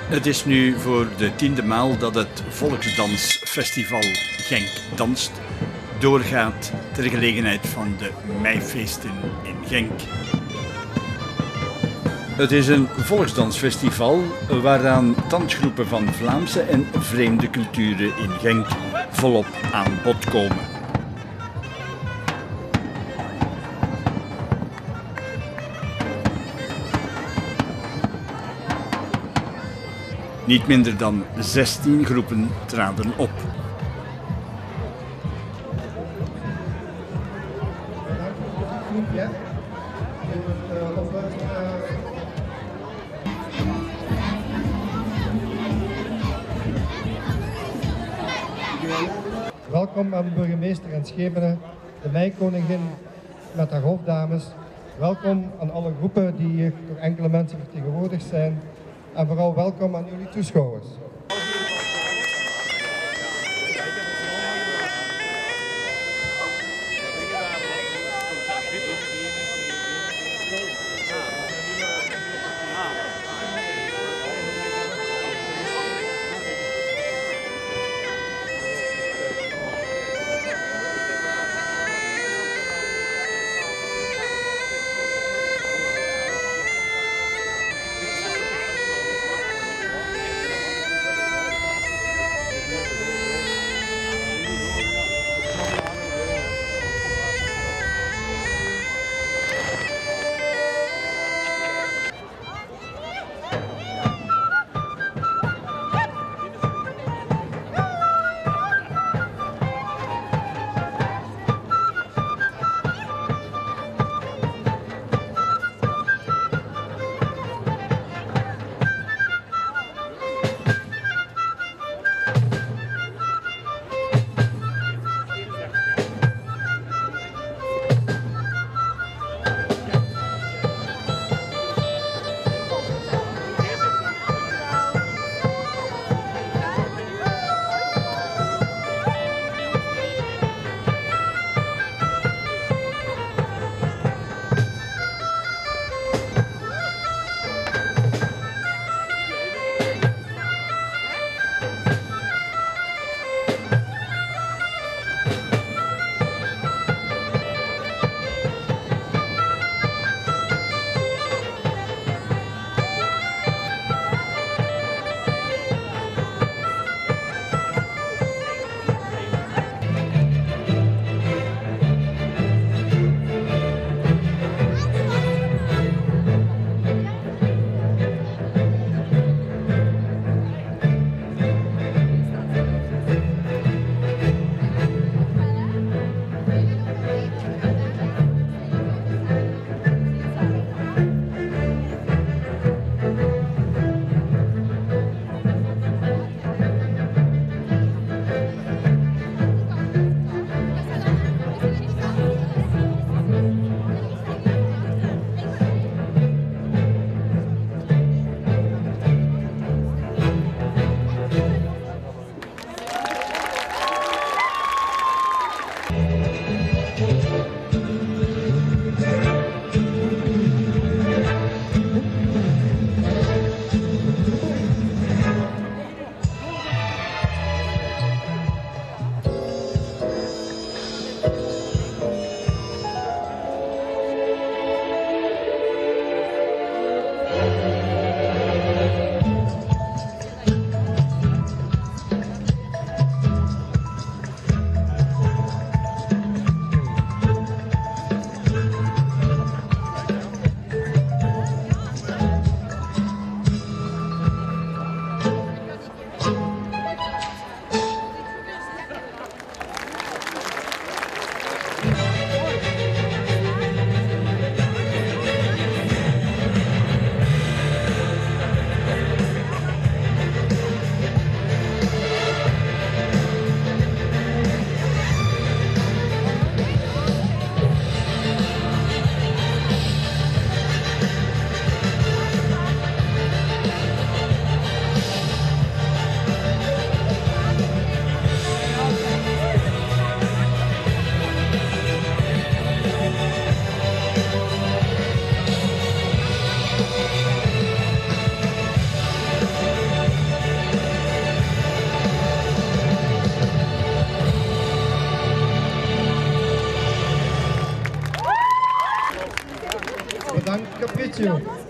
Het is nu voor de 10e maal dat het Volksdansfestival Genk Danst doorgaat ter gelegenheid van de meifeesten in Genk. Het is een volksdansfestival waaraan dansgroepen van Vlaamse en vreemde culturen in Genk volop aan bod komen. Niet minder dan 16 groepen traden op. Welkom aan de burgemeester en Schepenen, de Meikoningin met haar hofdames. Welkom aan alle groepen die hier door enkele mensen vertegenwoordigd zijn. En vooral welkom aan jullie toeschouwers. you.